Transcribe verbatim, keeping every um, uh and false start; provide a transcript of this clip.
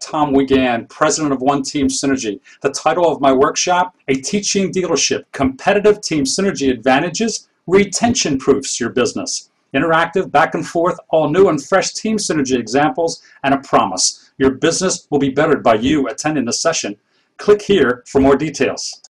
Tom Wiegand, president of One Team Synergy. The title of my workshop, A Teaching Dealership, Competitive Team Synergy Advantages, Retention Proofs Your Business. Interactive, back and forth, all new and fresh team synergy examples, and a promise. Your business will be bettered by you attending the session. Click here for more details.